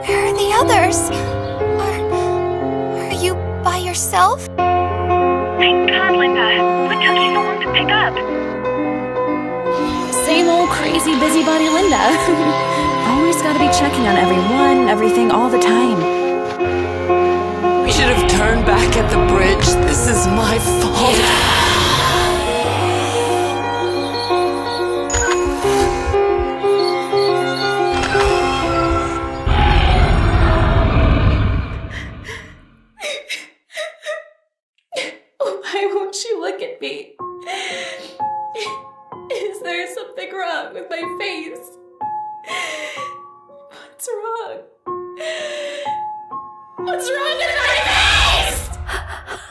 Where are the others? Are you by yourself? Thank God, Linda. What took you so long to pick up? Same old crazy busybody Linda. Always gotta be checking on everyone, everything, all the time. We should have turned back at the bridge. This is my fault. Why won't you look at me? Is there something wrong with my face? What's wrong? What's wrong with my face?